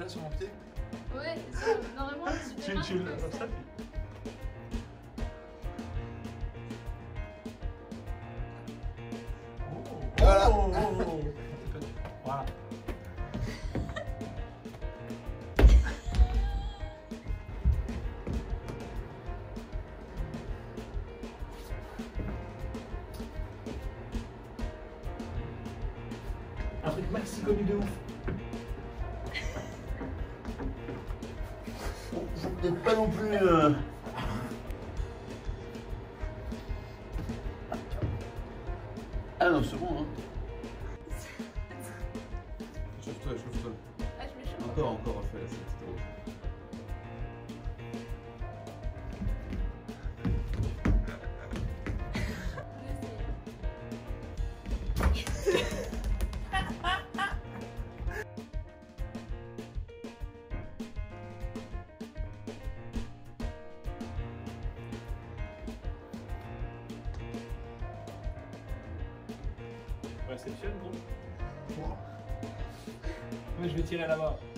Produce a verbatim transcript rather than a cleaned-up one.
sur mon pied? Ouais, ça, normalement, tu fais Tu, tu un le peu comme ça. ça. Oh, Voilà. oh, oh, oh. Voilà. Un truc maxi connu de ouf. Bon, faut peut-être pas non plus. Euh... Ah non, c'est bon, hein. Chauffe-toi, chauffe-toi. Ah, je me chauffe. Encore, encore, refais la scène, c'était drôle. Réceptionne, gros. Moi, je vais tirer là-bas.